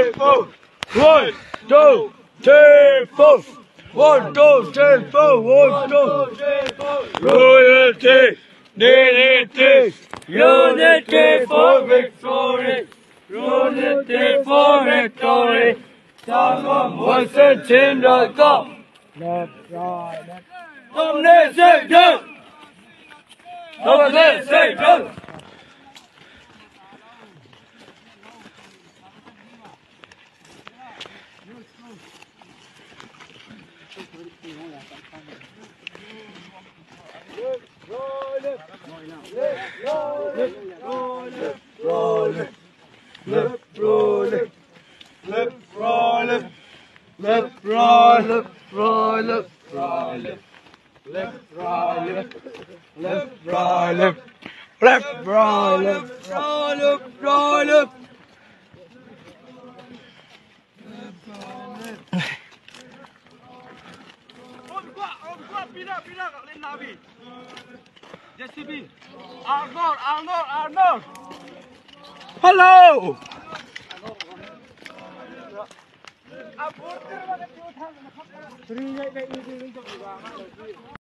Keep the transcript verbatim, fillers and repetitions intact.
three, four. One, two, three, four. One, two, three, four. One, two, three, four. Unity, unity, unity for victory. Unity for victory. Someone was sent in the cup. Left, right, left. Somebody say go. Somebody say go. Left, right, left, right, left, right, left, right, left, right, left, left, right, left, left, right, left, left, right, left, right, left, right, left. Ôm qua, ôm qua, pina, pina, lên nào bị. jê xê bê. Arnold, Arnold, Arnold. Hello. Three, eight, eight, eight, eight, eight, eight, eight, eight, eight, eight, eight, eight,